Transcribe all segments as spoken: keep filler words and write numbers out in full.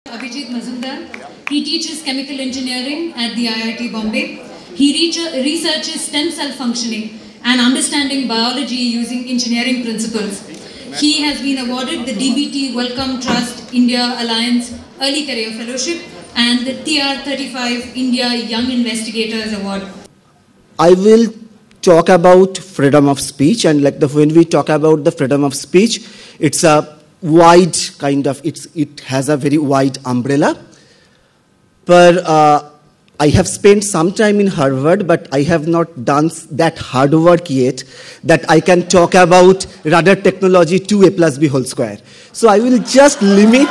Abhijit Majumder. He teaches chemical engineering at the I I T Bombay. He researches stem cell functioning and understanding biology using engineering principles. He has been awarded the D B T Wellcome Trust India Alliance Early Career Fellowship and the T R thirty-five India Young Investigators Award. I will talk about freedom of speech, and like the, when we talk about the freedom of speech, it's a wide kind of, it's, it has a very wide umbrella. But uh, I have spent some time in Harvard, but I have not done that hard work yet that I can talk about radar technology two A plus B whole square. So I will just limit,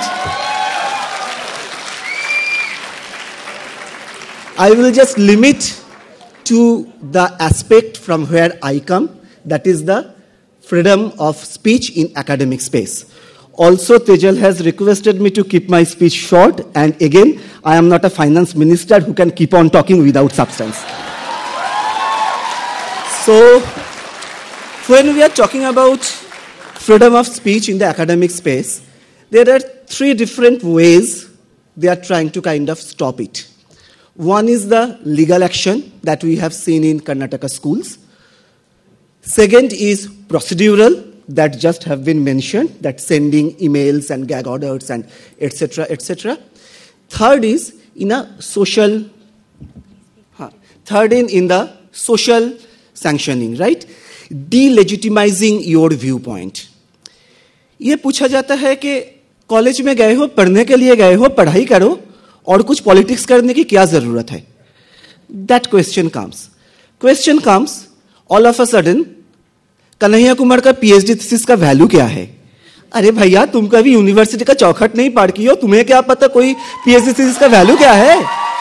I will just limit to the aspect from where I come, that is the freedom of speech in academic space. Also, Tejal has requested me to keep my speech short, and again, I am not a finance minister who can keep on talking without substance. So, when we are talking about freedom of speech in the academic space, there are three different ways they are trying to kind of stop it. One is the legal action that we have seen in Karnataka schools. Second is procedural, that just have been mentioned, that sending emails and gag orders and et cetera, et cetera. Third is in a social, huh, third in, in the social sanctioning, right? Delegitimizing your viewpoint. ये पूछा जाता है कि college में गए हो, पढ़ने के लिए गए हो, पढ़ाई करो, और कुछ पॉलिटिक्स करने की क्या जरूरत है? That question comes. Question comes, all of a sudden, Kanhaiya Kumar का पीएचडी थीसिस का वैल्यू क्या है? अरे भैया, तुम कभी यूनिवर्सिटी का चौखट नहीं पढ़ की हो, तुम्हें क्या पता कोई पीएचडी थीसिस का वैल्यू क्या है?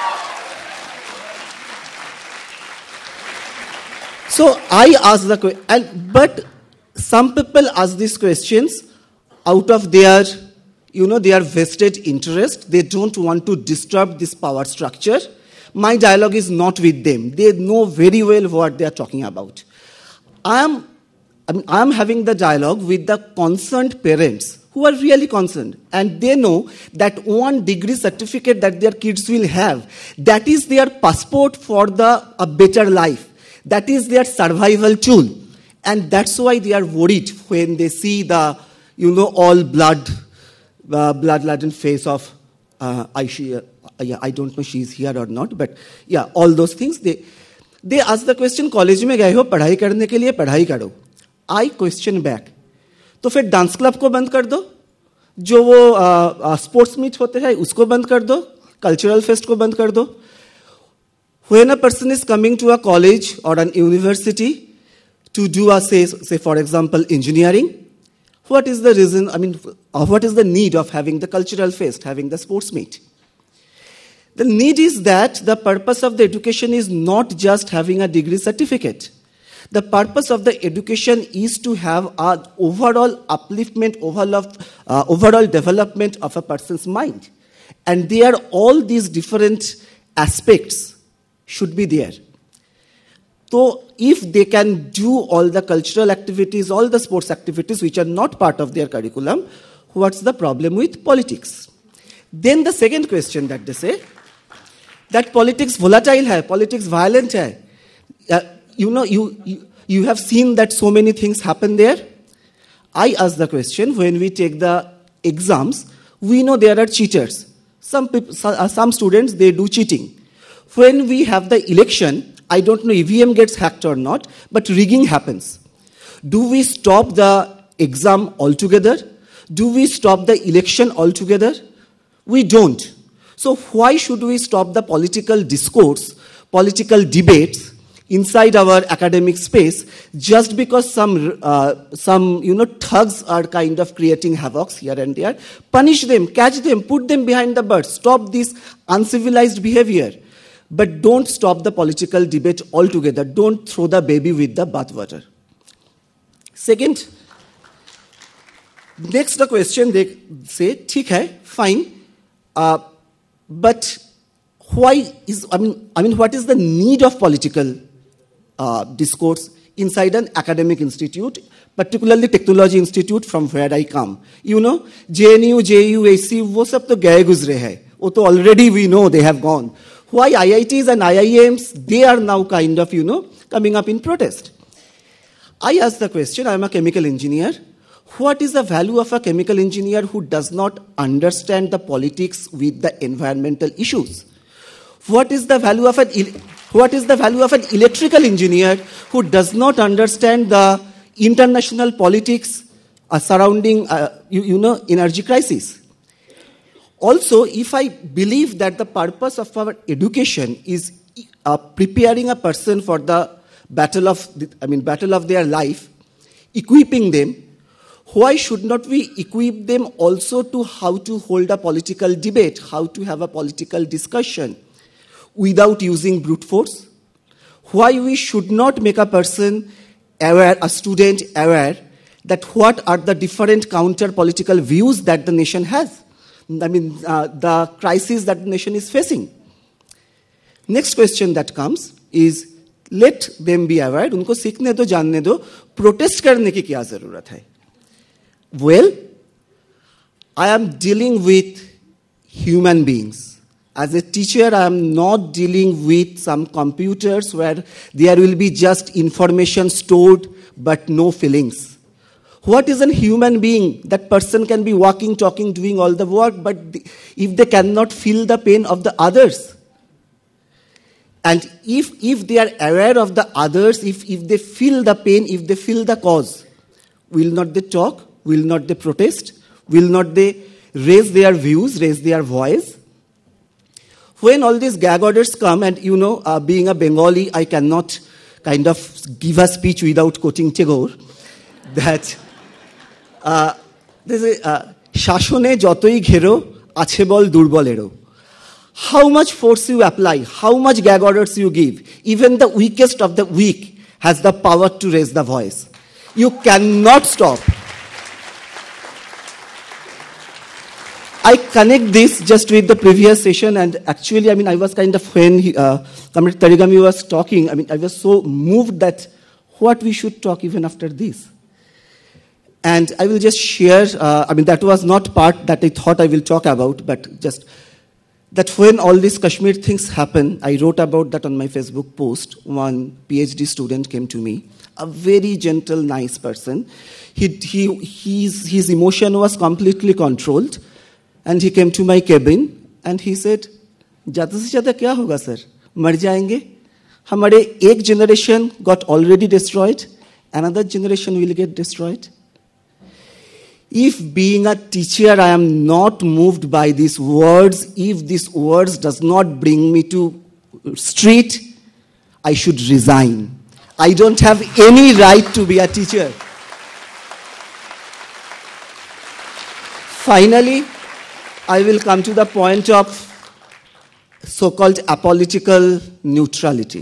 So I ask the question, but some people ask these questions out of their, you know, their vested interest. They don't want to disturb this power structure. My dialogue is not with them. They know very well what they are talking about. I am I mean, I'm having the dialogue with the concerned parents who are really concerned, and they know that one degree certificate that their kids will have, that is their passport for the a better life. That is their survival tool. And that's why they are worried when they see the, you know, all blood, uh, blood-laden face of uh, Aisha. Uh, yeah, I don't know she's here or not, but yeah, all those things. They, they ask the question, college में गए हो पढ़ाई करने के लिए, पढ़ाई करो. I question back. तो फिर डांस क्लब को बंद कर दो, जो वो स्पोर्ट्स मीट होते हैं उसको बंद कर दो, कल्चरल फेस्ट को बंद कर दो. When a person is coming to a college or an university to do a, say, say for example, engineering, what is the reason, I mean, what is the need of having the cultural fest, having the sports meet? The need is that the purpose of the education is not just having a degree certificate. The purpose of the education is to have an overall upliftment, overall, uh, overall development of a person's mind. And there, all these different aspects should be there. So if they can do all the cultural activities, all the sports activities which are not part of their curriculum, what's the problem with politics? Then the second question that they say, that politics volatile hai, politics violent hai. Uh, You know, you, you, you have seen that so many things happen there. I ask the question, when we take the exams, we know there are cheaters. Some, people, some students, they do cheating. When we have the election, I don't know E V M gets hacked or not, but rigging happens. Do we stop the exam altogether? Do we stop the election altogether? We don't. So why should we stop the political discourse, political debates inside our academic space just because some, uh, some you know, thugs are kind of creating havocs here and there? Punish them, catch them, put them behind the bars, stop this uncivilized behavior. But don't stop the political debate altogether. Don't throw the baby with the bathwater. Second, next the question they say, ठीक है, fine, uh, but why is, I mean, I mean, what is the need of political Uh, discourse inside an academic institute, particularly technology institute from where I come. You know, J N U, J U, A C, wo sab to gaye guzre hai. Wo to already we know they have gone. Why I I Ts and I I Ms, they are now kind of, you know, coming up in protest. I ask the question, I am a chemical engineer. What is the value of a chemical engineer who does not understand the politics with the environmental issues? What is the value of an, what is the value of an electrical engineer who does not understand the international politics uh, surrounding, uh, you, you know, energy crisis? Also, if I believe that the purpose of our education is uh, preparing a person for the battle of, the, I mean, battle of their life, equipping them, why should not we equip them also to how to hold a political debate, how to have a political discussion without using brute force? Why we should not make a person aware, a student aware, that what are the different counter-political views that the nation has? I mean, uh, the crisis that the nation is facing. Next question that comes is, let them be aware, उनको सीखने दो, जानने दो, protest करने की क्या ज़रूरत है? Well, I am dealing with human beings. As a teacher, I am not dealing with some computers where there will be just information stored but no feelings. What is a human being? That person can be walking, talking, doing all the work, but if they cannot feel the pain of the others, and if, if they are aware of the others, if, if they feel the pain, if they feel the cause, will not they talk? Will not they protest? Will not they raise their views, raise their voice? When all these gag orders come, and you know, uh, being a Bengali, I cannot kind of give a speech without quoting Tagore, that uh, there's a Shashone jotoi ghero, ache bol durbolero. How much force you apply, how much gag orders you give, even the weakest of the weak has the power to raise the voice. You cannot stop. I connect this just with the previous session, and actually, I mean, I was kind of, when he, uh, Comrade Tarigami was talking, I mean, I was so moved that what we should talk even after this. And I will just share, uh, I mean, that was not part that I thought I will talk about, but just that when all these Kashmir things happen, I wrote about that on my Facebook post. One PhD student came to me, a very gentle, nice person. He, he, his, his emotion was completely controlled. And he came to my cabin and he said, "Jada se jada kya hoga sir? Mar jayenge? Hamare ek generation got already destroyed, another generation will get destroyed." If being a teacher I am not moved by these words, if these words does not bring me to street, I should resign. I don't have any right to be a teacher. Finally, I will come to the point of so-called apolitical neutrality.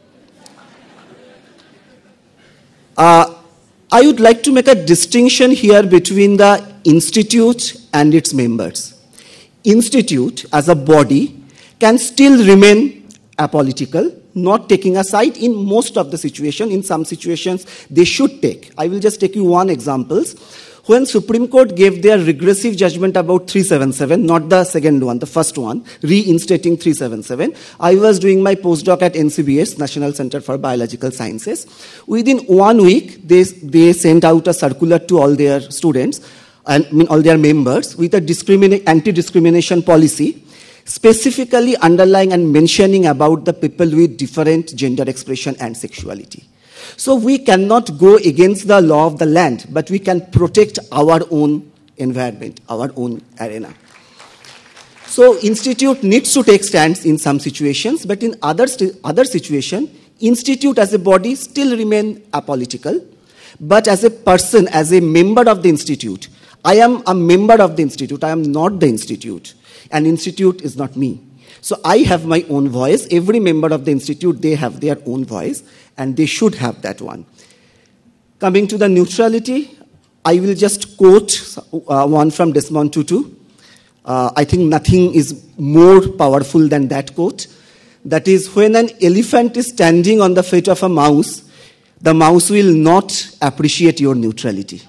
Uh, I would like to make a distinction here between the institute and its members. Institute as a body can still remain apolitical, not taking a side in most of the situations. In some situations, they should take. I will just take you one example. When Supreme Court gave their regressive judgment about three seventy-seven, not the second one, the first one, reinstating three seventy-seven, I was doing my postdoc at N C B S, National Center for Biological Sciences. Within one week, they, they sent out a circular to all their students, and I mean, all their members, with a discrimin- anti-discrimination policy, specifically underlying and mentioning about the people with different gender expression and sexuality. So we cannot go against the law of the land, but we can protect our own environment, our own arena. So institute needs to take stands in some situations, but in other, other situations, institute as a body still remain apolitical. But as a person, as a member of the institute, I am a member of the institute, I am not the institute. And institute is not me. So I have my own voice. Every member of the institute, they have their own voice, and they should have that one. Coming to the neutrality, I will just quote uh, one from Desmond Tutu. Uh, I think nothing is more powerful than that quote. That is, when an elephant is standing on the feet of a mouse, the mouse will not appreciate your neutrality.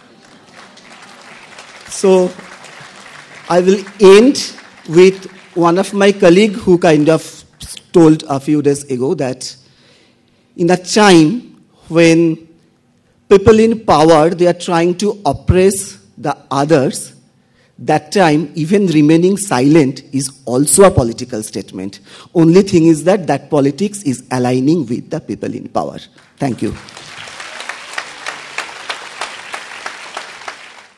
So I will end with one of my colleagues who kind of told a few days ago that in a time when people in power, they are trying to oppress the others, that time even remaining silent is also a political statement. Only thing is that that politics is aligning with the people in power. Thank you.